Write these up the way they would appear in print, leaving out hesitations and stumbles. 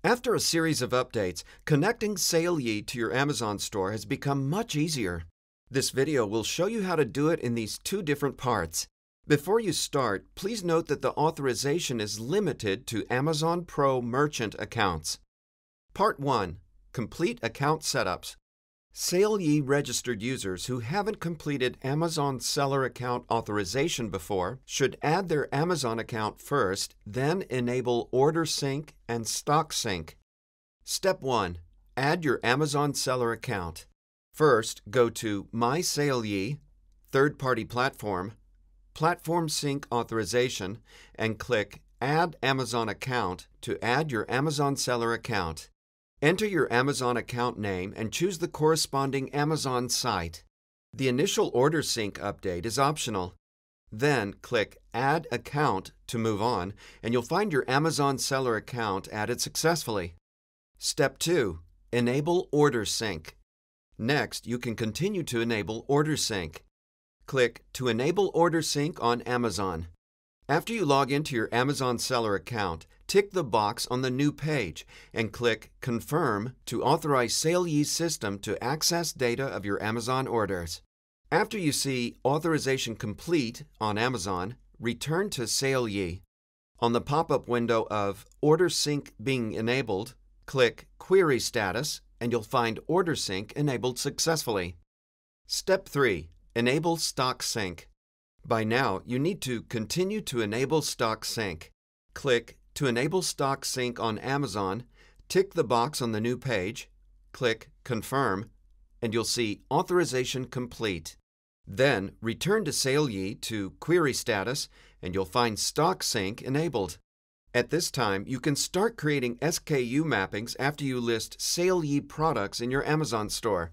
After a series of updates, connecting SaleYee to your Amazon store has become much easier. This video will show you how to do it in these two different parts. Before you start, please note that the authorization is limited to Amazon Pro merchant accounts. Part 1. Complete account setups. SaleYee registered users who haven't completed Amazon seller account authorization before should add their Amazon account first, then enable Order Sync and Stock Sync. Step 1. Add your Amazon seller account. First, go to My SaleYee, Third-Party Platform, Platform Sync Authorization, and click Add Amazon Account to add your Amazon seller account. Enter your Amazon account name and choose the corresponding Amazon site. The initial Order Sync update is optional. Then click Add Account to move on, and you'll find your Amazon seller account added successfully. Step 2. Enable Order Sync. Next, you can continue to enable Order Sync. Click to enable Order Sync on Amazon. After you log into your Amazon seller account, tick the box on the new page and click Confirm to authorize SaleYee's system to access data of your Amazon orders. After you see Authorization Complete on Amazon, return to SaleYee. On the pop-up window of Order Sync being enabled, click Query Status and you'll find Order Sync enabled successfully. Step 3. Enable Stock Sync. By now, you need to continue to enable Stock Sync. Click to enable Stock Sync on Amazon, tick the box on the new page, click Confirm, and you'll see Authorization Complete. Then return to SaleYee to Query Status, and you'll find Stock Sync enabled. At this time, you can start creating SKU mappings after you list SaleYee products in your Amazon store.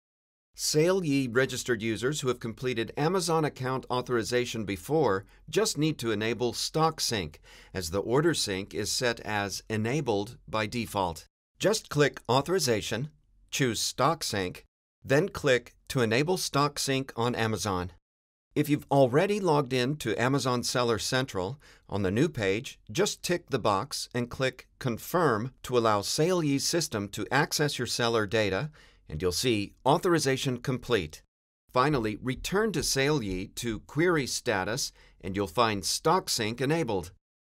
SaleYee registered users who have completed Amazon account authorization before just need to enable Stock Sync, as the Order Sync is set as Enabled by default. Just click Authorization, choose Stock Sync, then click to enable Stock Sync on Amazon. If you've already logged in to Amazon Seller Central, on the new page, just tick the box and click Confirm to allow SaleYee's system to access your seller data, and you'll see Authorization Complete. Finally, return to SaleYee to Query Status, and you'll find Stock Sync enabled.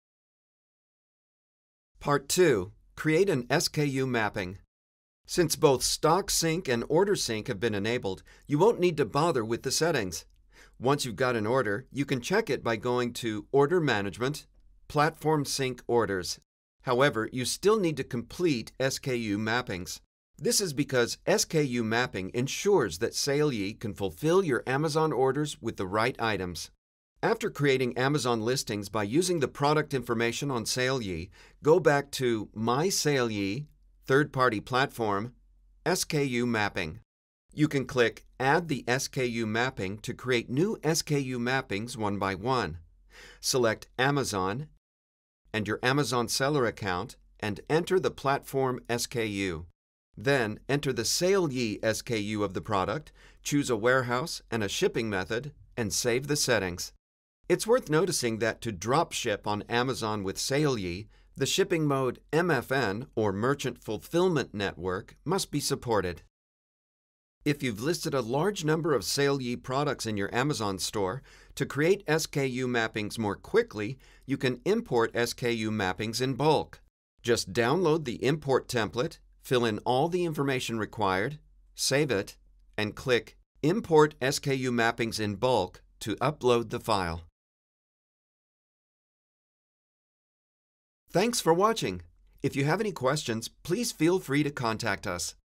Part 2. Create an SKU mapping. Since both Stock Sync and Order Sync have been enabled, you won't need to bother with the settings. Once you've got an order, you can check it by going to Order Management, Platform Sync Orders. However, you still need to complete SKU mappings. This is because SKU mapping ensures that SaleYee can fulfill your Amazon orders with the right items. After creating Amazon listings by using the product information on SaleYee, go back to My SaleYee, Third-Party Platform, SKU Mapping. You can click Add the SKU mapping to create new SKU mappings one by one. Select Amazon and your Amazon seller account and enter the platform SKU. Then enter the SaleYee SKU of the product, choose a warehouse and a shipping method, and save the settings. It's worth noticing that to dropship on Amazon with SaleYee, the shipping mode MFN, or Merchant Fulfillment Network, must be supported. If you've listed a large number of SaleYee products in your Amazon store, to create SKU mappings more quickly, you can import SKU mappings in bulk. Just download the import template, fill in all the information required, save it, and click Import SKU Mappings in Bulk to upload the file. Thanks for watching. If you have any questions, please feel free to contact us.